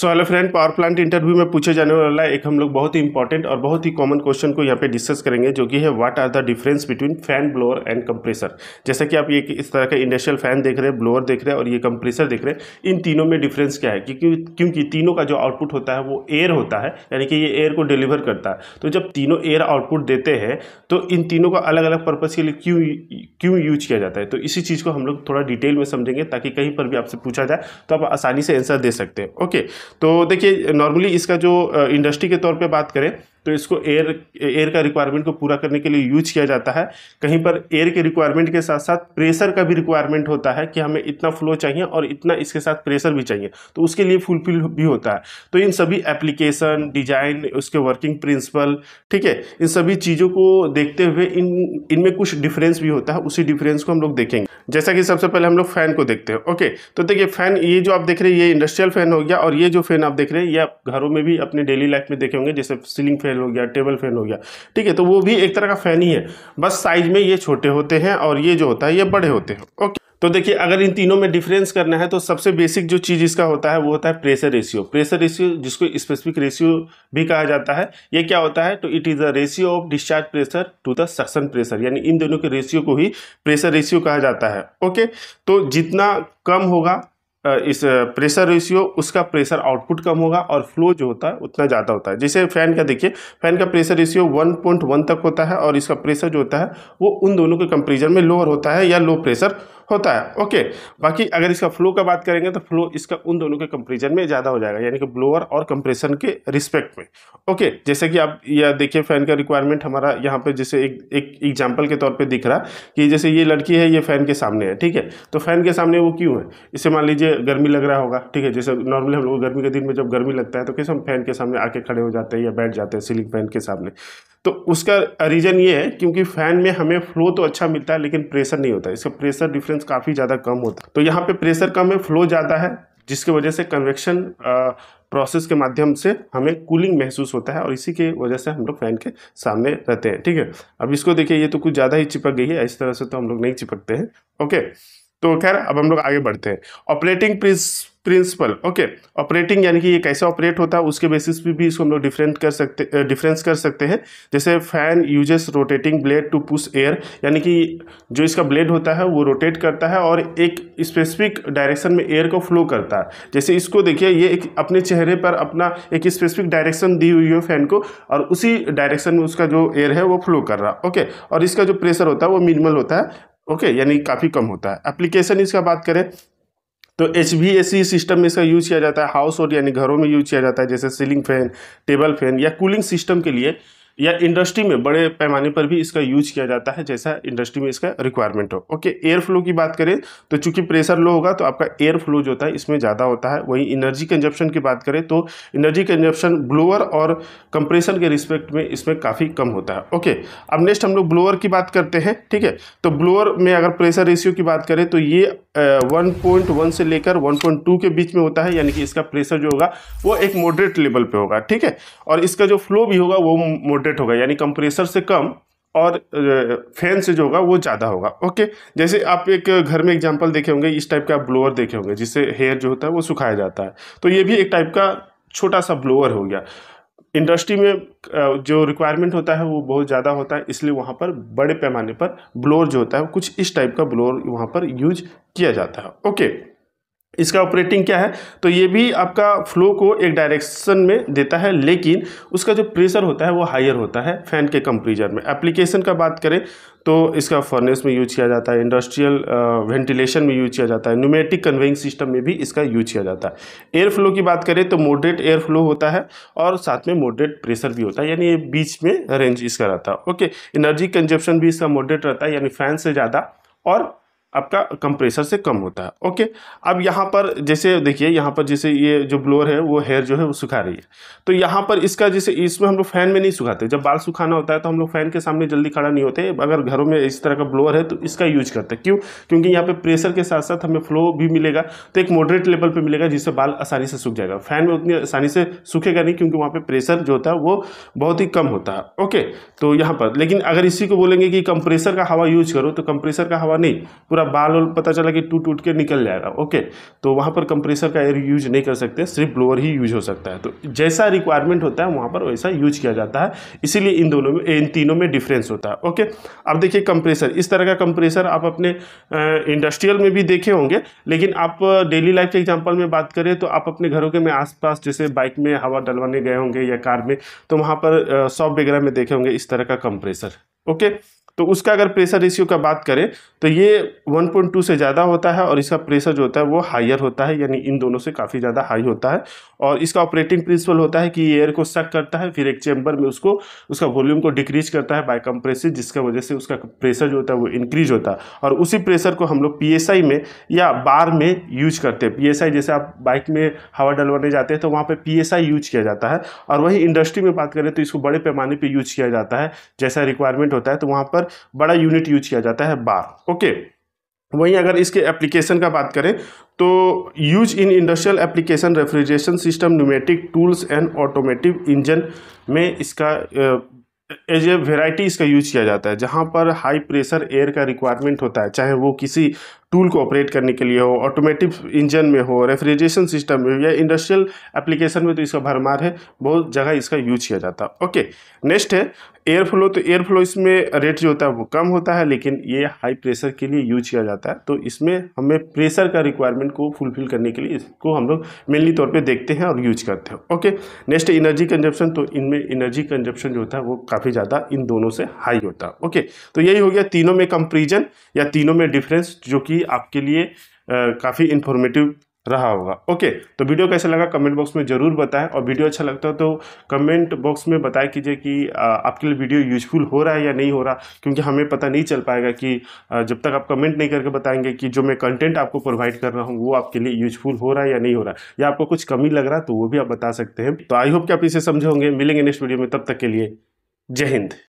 सो hello friend, power plant interview में पूछे जाने वाला एक हम लोग बहुत ही इंपॉर्टेंट और बहुत ही कॉमन क्वेश्चन को यहाँ पे डिस्कस करेंगे, जो कि है what are the difference between fan, blower and compressor. जैसा कि आप ये इस तरह का इंडस्ट्रियल फैन देख रहे हैं, ब्लोअर देख रहे हैं और ये कंप्रेसर देख रहे हैं। इन तीनों में डिफरेंस क्या है? क्योंकि तीनों का जो आउटपुट होता है वो एयर होता है, यानी कि ये एयर को डिलीवर करता है। तो जब तीनों एयर आउटपुट देते हैं तो इन तीनों का अलग अलग पर्पज़ के लिए क्यों यूज किया जाता है, तो इसी चीज़ को हम लोग थोड़ा डिटेल में समझेंगे ताकि कहीं पर भी आपसे पूछा जाए तो आप आसानी से आंसर दे सकते हैं। ओके, तो देखिए नॉर्मली इसका जो इंडस्ट्री के तौर पे बात करें तो इसको एयर का रिक्वायरमेंट को पूरा करने के लिए यूज किया जाता है। कहीं पर एयर के रिक्वायरमेंट के साथ साथ प्रेशर का भी रिक्वायरमेंट होता है कि हमें इतना फ्लो चाहिए और इतना इसके साथ प्रेशर भी चाहिए, तो उसके लिए फुलफिल भी होता है। तो इन सभी एप्लीकेशन, डिजाइन, उसके वर्किंग प्रिंसिपल, ठीक है, इन सभी चीज़ों को देखते हुए इनमें कुछ डिफरेंस भी होता है। उसी डिफरेंस को हम लोग देखेंगे। जैसा कि सबसे पहले हम लोग फैन को देखते हैं। ओके, तो देखिए फैन, ये जो आप देख रहे हैं ये इंडस्ट्रियल फैन हो गया, और ये जो फैन आप देख रहे हैं ये आप घरों में भी अपने डेली लाइफ में देखे होंगे, जैसे सीलिंग फैन हो गया, टेबल फैन हो गया, ठीक है। तो वो भी एक तरह का फैन ही है, बस साइज में ये छोटे होते हैं और ये जो होता है ये बड़े होते हैं। ओके, तो देखिए अगर इन तीनों में डिफरेंस करना है तो सबसे बेसिक जो चीज़ इसका होता है वो होता है प्रेशर रेशियो। प्रेशर रेशियो, जिसको स्पेसिफिक रेशियो भी कहा जाता है, ये क्या होता है? तो it is the ratio of discharge pressure to the suction pressure, यानी इन दोनों के रेशियो को ही प्रेशर रेशियो कहा जाता है। ओके, तो जितना कम होगा इस प्रेशर रेशियो, उसका प्रेशर आउटपुट कम होगा और फ्लो जो होता है उतना ज़्यादा होता है। जैसे फैन का देखिए, फैन का प्रेशर रेशियो 1.1 तक होता है और इसका प्रेशर जो होता है वो उन दोनों के कंपेरिजन में लोअर होता है या लो प्रेशर होता है। ओके, बाकी अगर इसका फ्लो का बात करेंगे तो फ्लो इसका उन दोनों के कंपेरिजन में ज़्यादा हो जाएगा, यानी कि ब्लोअर और कंप्रेशन के रिस्पेक्ट में। ओके, जैसे कि आप यह देखिए फैन का रिक्वायरमेंट हमारा यहाँ पे जैसे एक एग्जाम्पल के तौर पे दिख रहा कि जैसे ये लड़की है, ये फैन के सामने है, ठीक है। तो फैन के सामने वो क्यों है? इससे मान लीजिए गर्मी लग रहा होगा, ठीक है। जैसे नॉर्मली हम लोग गर्मी के दिन में जब गर्मी लगता है तो कैसे हम फैन के सामने आके खड़े हो जाते हैं या बैठ जाते हैं सीलिंग फैन के सामने। तो उसका रीज़न ये है क्योंकि फैन में हमें फ्लो तो अच्छा मिलता है लेकिन प्रेशर नहीं होता है, इसका प्रेशर डिफरेंस काफ़ी ज़्यादा कम होता है। तो यहाँ पे प्रेशर कम है, फ्लो ज़्यादा है, जिसकी वजह से कन्वेक्शन प्रोसेस के माध्यम से हमें कूलिंग महसूस होता है और इसी के वजह से हम लोग फैन के सामने रहते हैं, ठीक है। अब इसको देखिए, ये तो कुछ ज़्यादा ही चिपक गई है, इस तरह से तो हम लोग नहीं चिपकते हैं। ओके, तो खैर अब हम लोग आगे बढ़ते हैं। Operating principal. ओके, ऑपरेटिंग यानी कि ये कैसे ऑपरेट होता है उसके बेसिस पे भी इसको हम लोग डिफरेंस कर सकते हैं। जैसे fan uses rotating blade to push air, यानी कि जो इसका ब्लेड होता है वो रोटेट करता है और एक स्पेसिफिक डायरेक्शन में एयर को फ्लो करता है। जैसे इसको देखिए, ये एक अपने चेहरे पर अपना एक स्पेसिफिक डायरेक्शन दी हुई है फैन को, और उसी डायरेक्शन में उसका जो एयर है वो फ्लो कर रहा है। ओके, और इसका जो प्रेशर होता है वो मिनिमल होता है, ओके, यानी काफ़ी कम होता है। एप्लीकेशन इसका बात करें तो HVAC सिस्टम में इसका यूज किया जाता है, हाउस होल्ड यानी घरों में यूज किया जाता है, जैसे सीलिंग फैन, टेबल फैन या कूलिंग सिस्टम के लिए, या इंडस्ट्री में बड़े पैमाने पर भी इसका यूज किया जाता है जैसा इंडस्ट्री में इसका रिक्वायरमेंट हो। ओके, एयर फ्लो की बात करें तो चूंकि प्रेशर लो होगा तो आपका एयर फ्लो जो होता है इसमें ज़्यादा होता है। वहीं एनर्जी कंजप्शन की बात करें तो एनर्जी कंजप्शन ब्लोअर और कंप्रेशन के रिस्पेक्ट में इसमें काफ़ी कम होता है। ओके, अब नेक्स्ट हम लोग ब्लोअर की बात करते हैं, ठीक है। तो ब्लोअर में अगर प्रेशर रेशियो की बात करें तो ये 1.1 से लेकर 1.2 के बीच में होता है, यानी कि इसका प्रेशर जो होगा वो एक मॉडरेट लेवल पे होगा, ठीक है। और इसका जो फ्लो भी होगा वो मॉडरेट होगा, यानी कंप्रेसर से कम और फैन से जो होगा वो ज़्यादा होगा। ओके, जैसे आप एक घर में एग्जांपल देखे होंगे, इस टाइप का ब्लोअर देखे होंगे जिससे हेयर जो होता है वो सुखाया जाता है, तो ये भी एक टाइप का छोटा सा ब्लोअर हो गया। इंडस्ट्री में जो रिक्वायरमेंट होता है वो बहुत ज़्यादा होता है, इसलिए वहाँ पर बड़े पैमाने पर ब्लोअर जो होता है कुछ इस टाइप का ब्लोअर वहाँ पर यूज किया जाता है। ओके, इसका ऑपरेटिंग क्या है? तो ये भी आपका फ्लो को एक डायरेक्शन में देता है, लेकिन उसका जो प्रेशर होता है वो हायर होता है फैन के कंपेरिजन में। एप्लीकेशन का बात करें तो इसका फर्नेस में यूज किया जाता है, इंडस्ट्रियल वेंटिलेशन में यूज किया जाता है, न्यूमेटिक कन्वेइंग सिस्टम में भी इसका यूज किया जाता है। एयर फ्लो की बात करें तो मॉडरेट एयर फ्लो होता है और साथ में मॉडरेट प्रेशर भी होता है, यानी ये बीच में रेंज इसका रहता है। ओके, एनर्जी कंजप्शन भी इसका मॉडरेट रहता है, यानी फैन से ज़्यादा और आपका कंप्रेसर से कम होता है। ओके, अब यहाँ पर जैसे देखिए, यहाँ पर जैसे ये जो ब्लोअर है वो हेयर जो है वो सुखा रही है, तो यहाँ पर इसका जैसे इसमें हम लोग फैन में नहीं सुखाते। जब बाल सुखाना होता है तो हम लोग फैन के सामने जल्दी खड़ा नहीं होते, अगर घरों में इस तरह का ब्लोअर है तो इसका यूज करते हैं। क्यों? क्योंकि यहाँ पे प्रेशर के साथ साथ हमें फ्लो भी मिलेगा, तो एक मॉडरेट लेवल पर मिलेगा जिससे बाल आसानी से सूख जाएगा। फैन में उतनी आसानी से सूखेगा नहीं क्योंकि वहाँ पर प्रेशर जो होता है वो बहुत ही कम होता है। ओके, तो यहाँ पर लेकिन अगर इसी को बोलेंगे कि कंप्रेसर का हवा यूज करो तो कंप्रेसर का हवा नहीं, पूरा पूरा बाल और पता चला कि टूट टूट के निकल जाएगा। ओके, तो वहाँ पर कंप्रेसर का एयर यूज नहीं कर सकते, सिर्फ ब्लोअर ही यूज हो सकता है। तो जैसा रिक्वायरमेंट होता है वहाँ पर वैसा यूज किया जाता है, इसीलिए इन तीनों में डिफरेंस होता है। ओके, अब देखिए कंप्रेसर, इस तरह का कंप्रेसर आप अपने इंडस्ट्रियल में भी देखे होंगे, लेकिन आप डेली लाइफ के एग्जांपल में बात करें तो आप अपने घरों के में आसपास जैसे बाइक में हवा डलवाने गए होंगे या कार में, तो वहाँ पर शॉप वगैरह में देखे होंगे इस तरह का कंप्रेसर। ओके, तो उसका अगर प्रेशर रेशियो का बात करें तो ये 1.2 से ज़्यादा होता है और इसका प्रेशर जो होता है वो हायर होता है, यानी इन दोनों से काफ़ी ज़्यादा हाई होता है। और इसका ऑपरेटिंग प्रिंसिपल होता है कि ये एयर को सक करता है, फिर एक चेंबर में उसका वॉल्यूम को डिक्रीज करता है बाय कंप्रेसिव, जिसका वजह से उसका प्रेशर जो होता है वो इंक्रीज होता है। और उसी प्रेशर को हम लोग PSI में या बार में यूज करते हैं। PSI जैसे आप बाइक में हवा डलवाने जाते हैं तो वहाँ पर PSI यूज किया जाता है, और वही इंडस्ट्री में बात करें तो इसको बड़े पैमाने पर यूज किया जाता है। जैसा रिक्वायरमेंट होता है तो वहाँ पर बड़ा यूनिट यूज किया जाता है, बार। ओके, वहीं अगर इसके एप्लीकेशन का बात करें तो use in industrial application, refrigeration system, pneumatic tools and automotive engine में इसका एज ए वेराइटी इसका यूज किया जाता है। जहाँ पर हाई प्रेशर एयर का रिक्वायरमेंट होता है, चाहे वो किसी टूल को ऑपरेट करने के लिए हो, ऑटोमेटिव इंजन में हो, रेफ्रिजरेशन सिस्टम में हो, या इंडस्ट्रियल एप्लीकेशन में तो इसका भरमार है, बहुत जगह इसका यूज किया जाता है। ओके, नेक्स्ट है एयर फ्लो। तो एयर फ्लो इसमें रेट जो होता है वो कम होता है, लेकिन ये हाई प्रेशर के लिए यूज किया जाता है। तो इसमें हमें प्रेशर का रिक्वायरमेंट को फुलफिल करने के लिए इसको हम लोग मेनली तौर पे देखते हैं और यूज करते हैं। Okay, next energy consumption. तो इनमें एनर्जी कंजप्शन जो होता है वो काफ़ी ज़्यादा इन दोनों से हाई होता है। ओके, तो यही हो गया तीनों में कंपेरिजन या तीनों में डिफरेंस, जो कि आपके लिए काफ़ी इंफॉर्मेटिव रहा होगा। ओके, तो वीडियो कैसा लगा कमेंट बॉक्स में ज़रूर बताएं, और वीडियो अच्छा लगता हो तो कमेंट बॉक्स में बताया कीजिए कि आपके लिए वीडियो यूजफुल हो रहा है या नहीं हो रहा, क्योंकि हमें पता नहीं चल पाएगा कि जब तक आप कमेंट नहीं करके बताएंगे कि जो मैं कंटेंट आपको प्रोवाइड कर रहा हूँ वो आपके लिए यूजफुल हो रहा है या नहीं हो रहा, या आपको कुछ कमी लग रहा है तो वो भी आप बता सकते हैं। तो आई होप कि आप इसे समझे होंगे। मिलेंगे नेक्स्ट वीडियो में, तब तक के लिए जय हिंद।